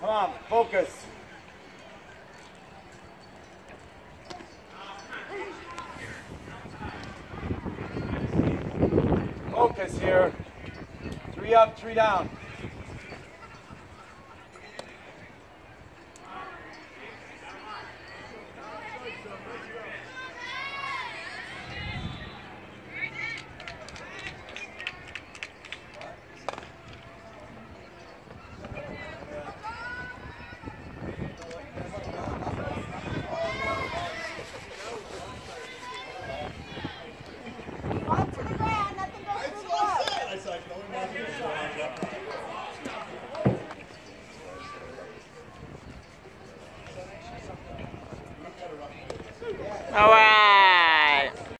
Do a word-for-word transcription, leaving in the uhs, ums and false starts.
Come on, focus. Focus here. Three up, three down. Oh, wow.